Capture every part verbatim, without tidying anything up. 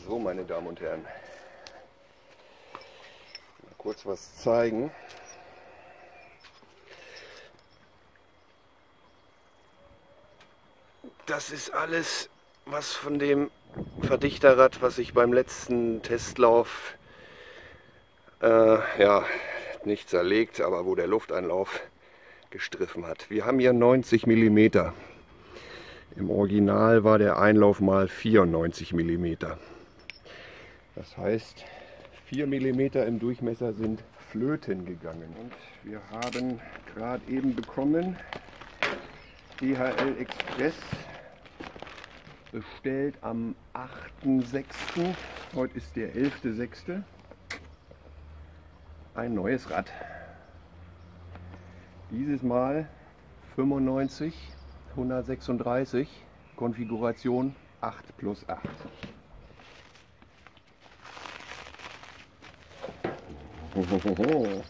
So, meine Damen und Herren, mal kurz was zeigen. Das ist alles, was von dem Verdichterrad, was ich beim letzten Testlauf äh, ja, nicht zerlegt, aber wo der Lufteinlauf gestriffen hat. Wir haben hier neunzig Millimeter. Im Original war der Einlauf mal vierundneunzig Millimeter. Das heißt, vier Millimeter im Durchmesser sind flöten gegangen. Und wir haben gerade eben bekommen, D H L Express, bestellt am achten sechsten Heute ist der elfte sechste Ein neues Rad. Dieses Mal fünfundneunzig hundertsechsunddreißig, Konfiguration acht plus acht. Den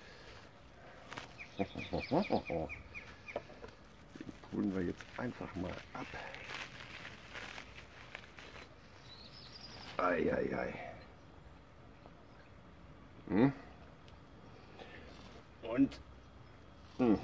holen wir jetzt einfach mal ab. Eieiei. Hm? Und hm.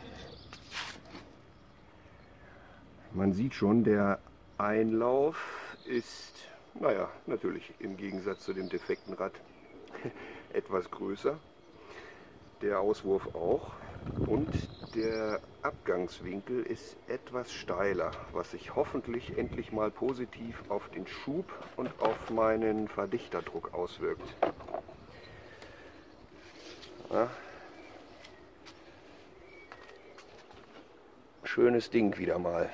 Man sieht schon, der Einlauf ist, naja, natürlich im Gegensatz zu dem defekten Rad etwas größer. Der Auswurf auch. Und der Abgangswinkel ist etwas steiler, was sich hoffentlich endlich mal positiv auf den Schub und auf meinen Verdichterdruck auswirkt. Ja. Schönes Ding wieder mal.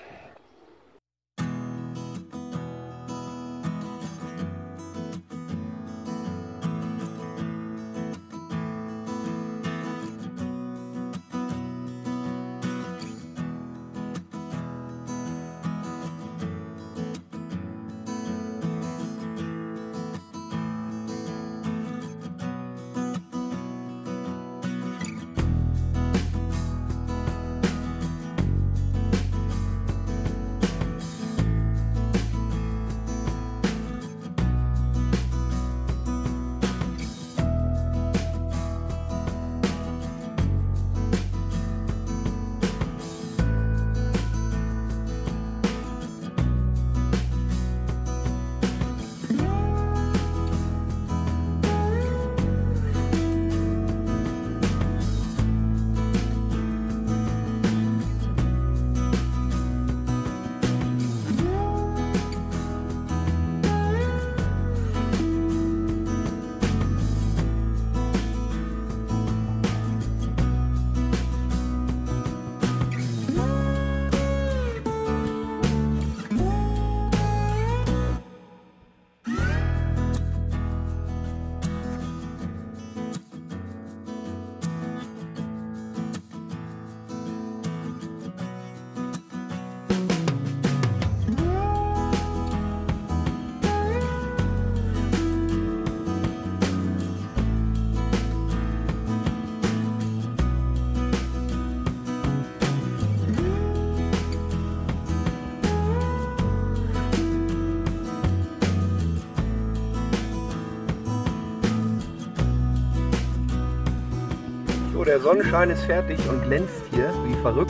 Der Sonnenschein ist fertig und glänzt hier wie verrückt.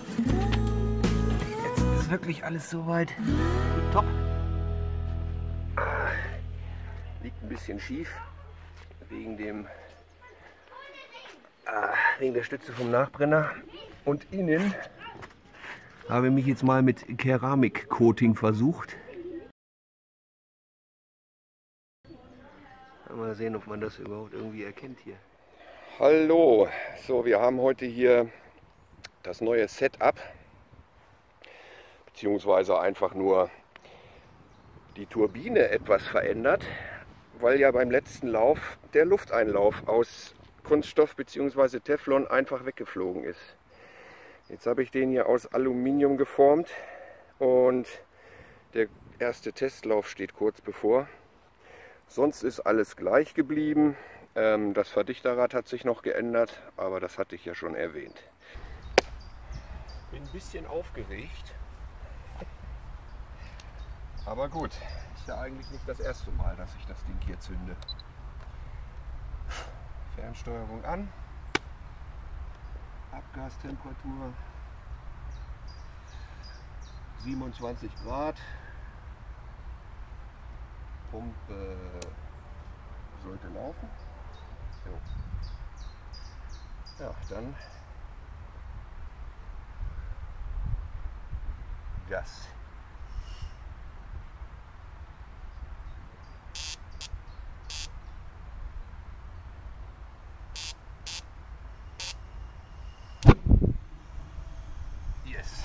Jetzt ist wirklich alles soweit top. Liegt ein bisschen schief wegen dem ah, wegen der Stütze vom Nachbrenner. Und innen habe ich mich jetzt mal mit Keramikcoating versucht. Mal sehen, ob man das überhaupt irgendwie erkennt hier. Hallo, so wir haben heute hier das neue Setup, beziehungsweise einfach nur die Turbine etwas verändert, weil ja beim letzten Lauf der Lufteinlauf aus Kunststoff bzw. Teflon einfach weggeflogen ist. Jetzt habe ich den hier aus Aluminium geformt und der erste Testlauf steht kurz bevor. Sonst ist alles gleich geblieben. Das Verdichterrad hat sich noch geändert, aber das hatte ich ja schon erwähnt. Bin ein bisschen aufgeregt, aber gut, ich ja eigentlich nicht das erste Mal, dass ich das Ding hier zünde. Fernsteuerung an. Abgastemperatur siebenundzwanzig Grad. Pumpe sollte laufen. Jo. Ja, dann Gas. Yes.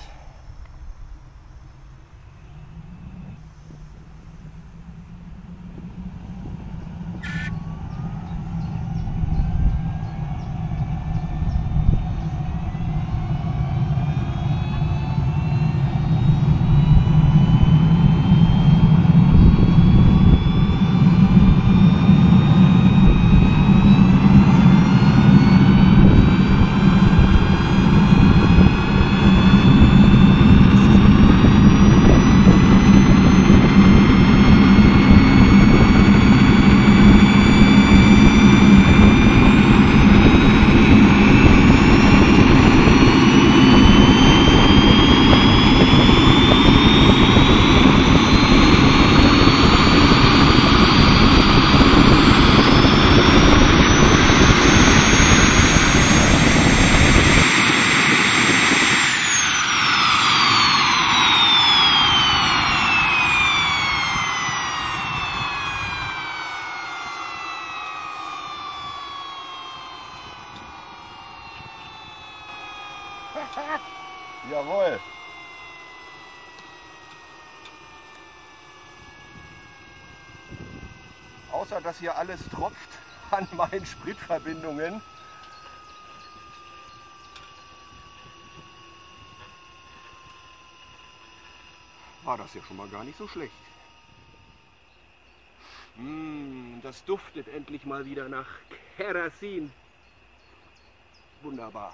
Jawohl. Außer dass hier alles tropft an meinen Spritverbindungen. War das ja schon mal gar nicht so schlecht. Mmh, das duftet endlich mal wieder nach Kerosin. Wunderbar.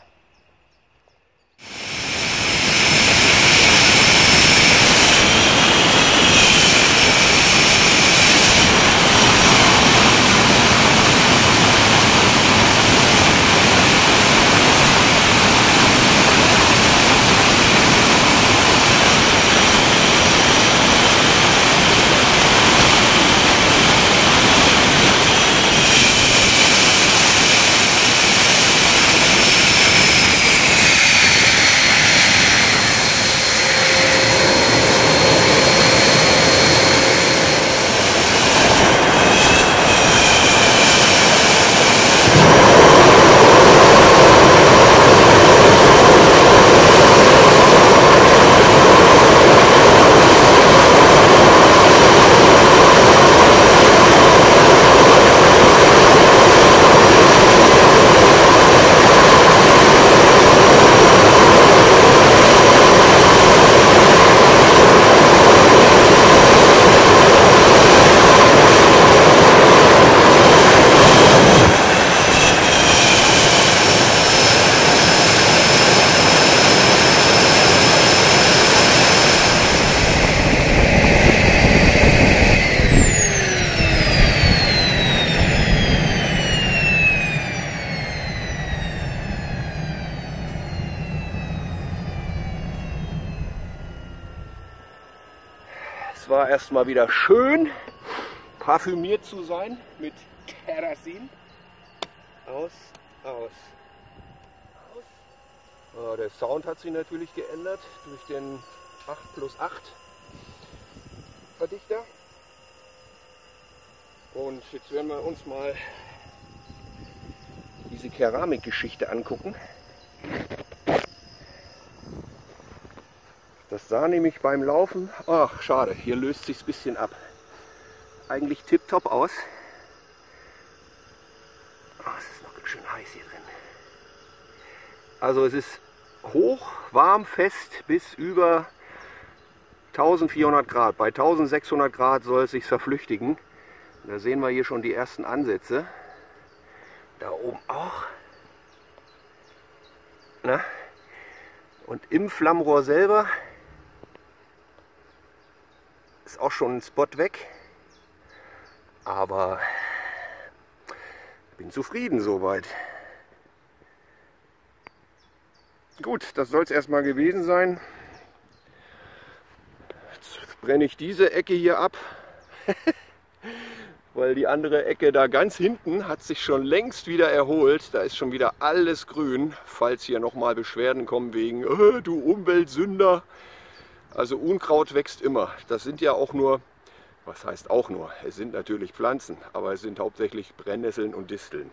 Es war erstmal wieder schön, parfümiert zu sein mit Kerosin. Aus, aus, aus. Oh, der Sound hat sich natürlich geändert durch den acht plus acht Verdichter. Und jetzt werden wir uns mal diese Keramikgeschichte angucken. Das sah nämlich beim Laufen, ach schade, hier löst sich ein bisschen ab. Eigentlich tipptopp aus. Oh, es ist noch ganz schön heiß hier drin. Also es ist hoch, warm, fest bis über eintausendvierhundert Grad. Bei eintausendsechshundert Grad soll es sich verflüchtigen. Da sehen wir hier schon die ersten Ansätze. Da oben auch. Na? Und im Flammrohr selber ist auch schon ein Spot weg. Aber bin zufrieden soweit. Gut, das soll es erstmal gewesen sein. Jetzt brenne ich diese Ecke hier ab, weil die andere Ecke da ganz hinten hat sich schon längst wieder erholt. Da ist schon wieder alles grün, falls hier nochmal Beschwerden kommen wegen äh, du Umweltsünder. Also Unkraut wächst immer. Das sind ja auch nur, was heißt auch nur, es sind natürlich Pflanzen, aber es sind hauptsächlich Brennnesseln und Disteln.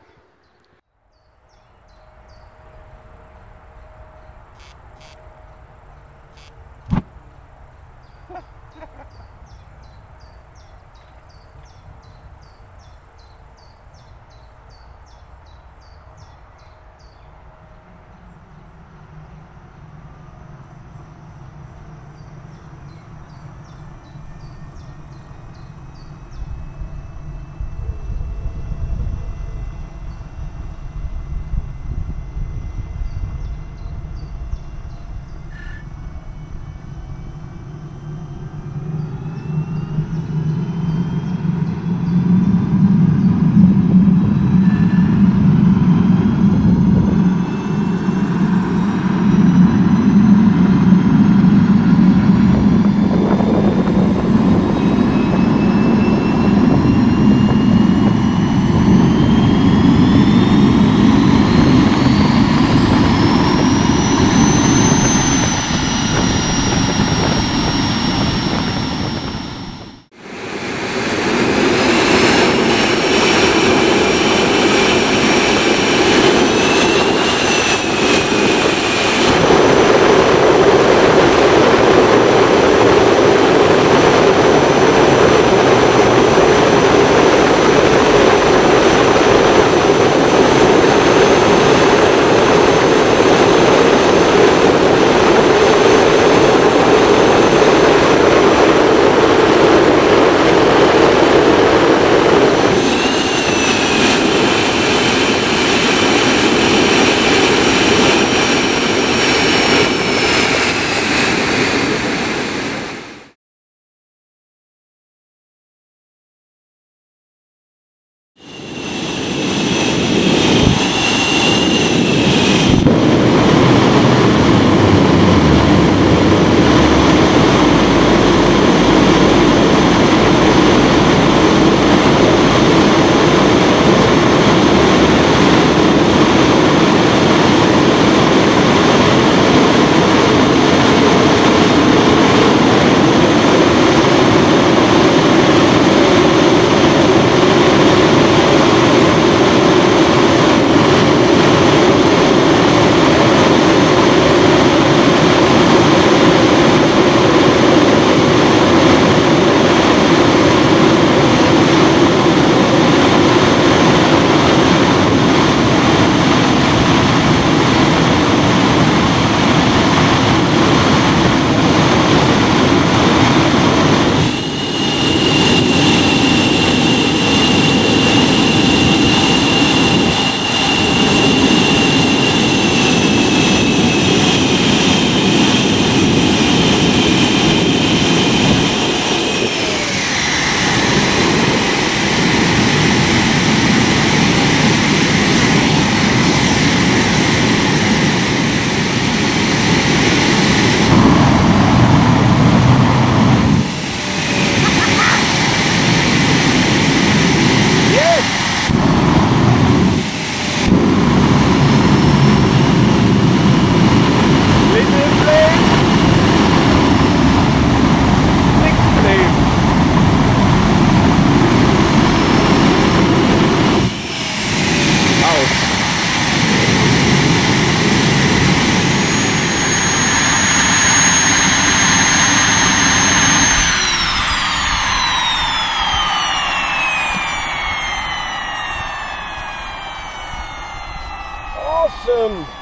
Awesome!